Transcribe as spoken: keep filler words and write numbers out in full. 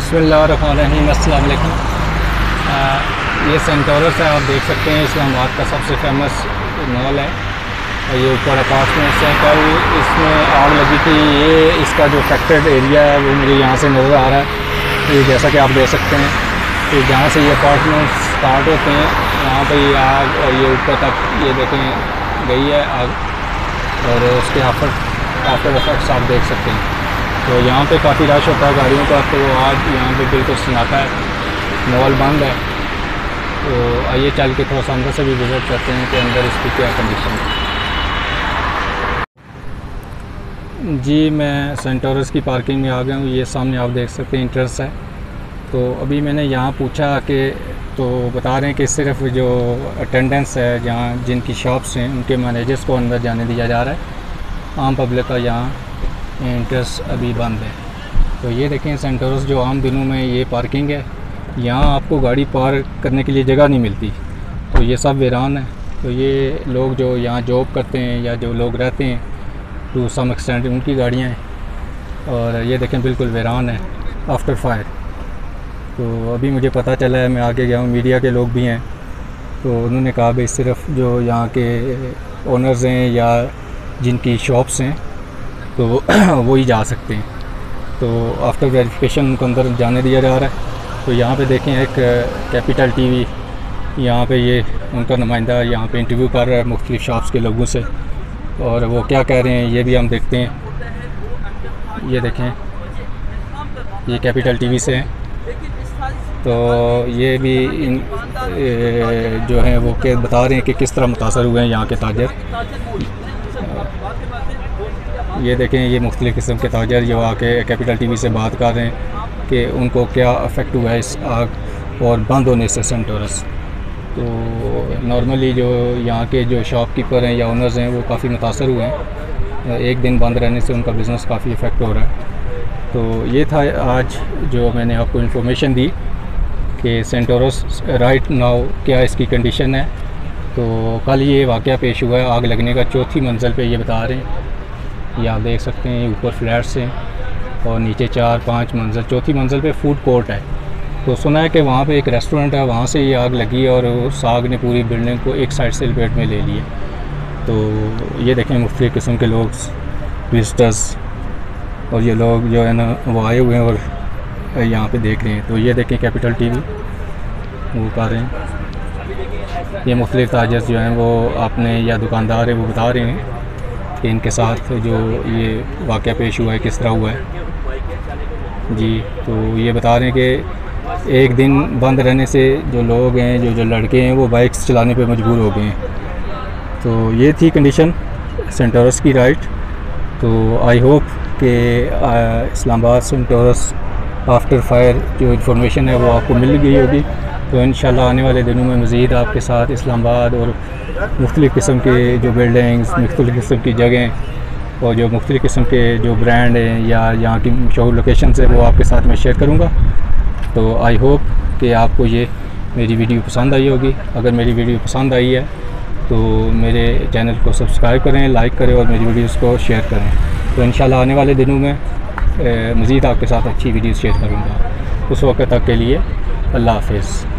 बिस्मिल्लाहिर्रहमानिर्रहीम, अस्सलाम वालेकुम। ये सेंटोरस है, आप देख सकते हैं इस्लामाबाद का सबसे फेमस मॉल है और ये ऊपर अपार्टमेंट्स हैं। कल इसमें आग लगी थी। ये इसका जो अफेक्टेड एरिया है वो मुझे यहाँ से नज़र आ रहा है। ये जैसा कि आप देख सकते हैं कि जहाँ से ये अपार्टमेंट्स स्टार्ट होते हैं वहाँ पर ये आग और ये ऊपर तक ये देखें गई है आग और उसके आफ्टर आफ्टर इफेक्ट्स आप देख सकते हैं। तो यहाँ पे काफ़ी रश होता है गाड़ियों का, तो आज यहाँ पे बिल्कुल सन्नाटा है, मॉल बंद है। तो आइए चल के थोड़ा सा अंदर से भी विज़िट करते हैं कि अंदर इसकी क्या कंडीशन है। जी मैं सेंटोरस की पार्किंग में आ गया हूँ। ये सामने आप देख सकते हैं इंट्रेंस है। तो अभी मैंने यहाँ पूछा कि तो बता रहे हैं कि सिर्फ जो अटेंडेंस है जहाँ जिनकी शॉप्स हैं उनके मैनेजर्स को अंदर जाने दिया जा रहा है। आम पब्लिक का यहाँ इंट्रेंस अभी बंद है। तो ये देखें सेंटोरस जो आम दिनों में ये पार्किंग है, यहाँ आपको गाड़ी पार्क करने के लिए जगह नहीं मिलती, तो ये सब वीरान है। तो ये लोग जो यहाँ जॉब करते हैं या जो लोग रहते हैं टू सम एक्सटेंट उनकी गाड़ियाँ हैं और ये देखें बिल्कुल वीरान है आफ्टर फायर। तो अभी मुझे पता चला है, मैं आगे गया हूँ, मीडिया के लोग भी हैं, तो उन्होंने कहा भाई सिर्फ जो यहाँ के ओनर्स हैं या जिनकी शॉप्स हैं तो वो ही जा सकते हैं। तो आफ्टर वेरिफिकेशन उनको अंदर जाने दिया जा रहा है। तो यहाँ पे देखें एक कैपिटल टीवी, यहाँ पे ये उनका नुमाइंदा यहाँ पे इंटरव्यू कर रहा है मुख्तलिफ शॉप्स के लोगों से और वो क्या कह रहे हैं ये भी हम देखते हैं। ये देखें ये कैपिटल टीवी से हैं, तो ये भी इन ए, जो हैं वो के बता रहे हैं कि किस तरह मुतासर हुए हैं यहाँ के ताजर। ये देखें ये मुख्तलिफ़ किस्म के ताजर जो आके कैपिटल टीवी से बात कर रहे हैं कि उनको क्या अफेक्ट हुआ है इस आग और बंद होने से सेंटोरस। तो नॉर्मली जो यहाँ के जो शॉपकीपर हैं या ओनर्स हैं वो काफ़ी मुतासर हुए हैं, एक दिन बंद रहने से उनका बिज़नेस काफ़ी इफ़ेक्ट हो रहा है। तो ये था आज जो मैंने आपको इन्फॉर्मेशन दी कि सेंटोरस राइट नाउ क्या इसकी कंडीशन है। तो कल ये वाक़या पेश हुआ है आग लगने का, चौथी मंजिल पे ये बता रहे हैं। ये आप देख सकते हैं ऊपर फ्लैट्स हैं और नीचे चार पाँच मंजिल, चौथी मंजिल पे फूड कोर्ट है। तो सुना है कि वहाँ पे एक रेस्टोरेंट है, वहाँ से ये आग लगी और उस आग ने पूरी बिल्डिंग को एक साइड से लपेट में ले लिया। तो ये देखें मुख्तलिफ़ किस्म के लोग विजिटर्स और ये लोग जो है ना वो आए हुए हैं और यहाँ पे देख रहे हैं। तो ये देखें कैपिटल टीवी वो कर रहे हैं। ये मुख्तलिफ़ ताजर्स जो हैं वो अपने या दुकानदार है वो बता रहे हैं कि इनके साथ जो ये वाक़या पेश हुआ है किस तरह हुआ है। जी तो ये बता रहे हैं कि एक दिन बंद रहने से जो लोग हैं जो जो लड़के हैं वो बाइक्स चलाने पे मजबूर हो गए हैं। तो ये थी कंडीशन सेंटोरस की राइट। तो आई होप कि इस्लामाबाद सेंटोरस आफ्टर फायर जो इन्फॉर्मेशन है वो आपको मिल गई होगी। तो इंशाल्लाह आने वाले दिनों में मज़ीद आपके साथ इस्लामाबाद और मुख्तलिफ़ किस्म के जो बिल्डिंग्स, मुख्तलिफ़ किस्म की जगह और जो मुख्तलिफ़ किस्म के जो ब्रांड हैं या यहाँ की मशहूर लोकेशंस है वो आपके साथ मैं शेयर करूँगा। तो आई होप कि आपको ये मेरी वीडियो पसंद आई होगी। अगर मेरी वीडियो पसंद आई है तो मेरे चैनल को सब्सक्राइब करें, लाइक करें और मेरी वीडियोज़ को शेयर करें। तो इंशाल्लाह आने वाले दिनों में मज़ीद आपके साथ अच्छी वीडियोज़ शेयर करूँगा। उस वक्त तक के लिए अल्लाह हाफ़िज़।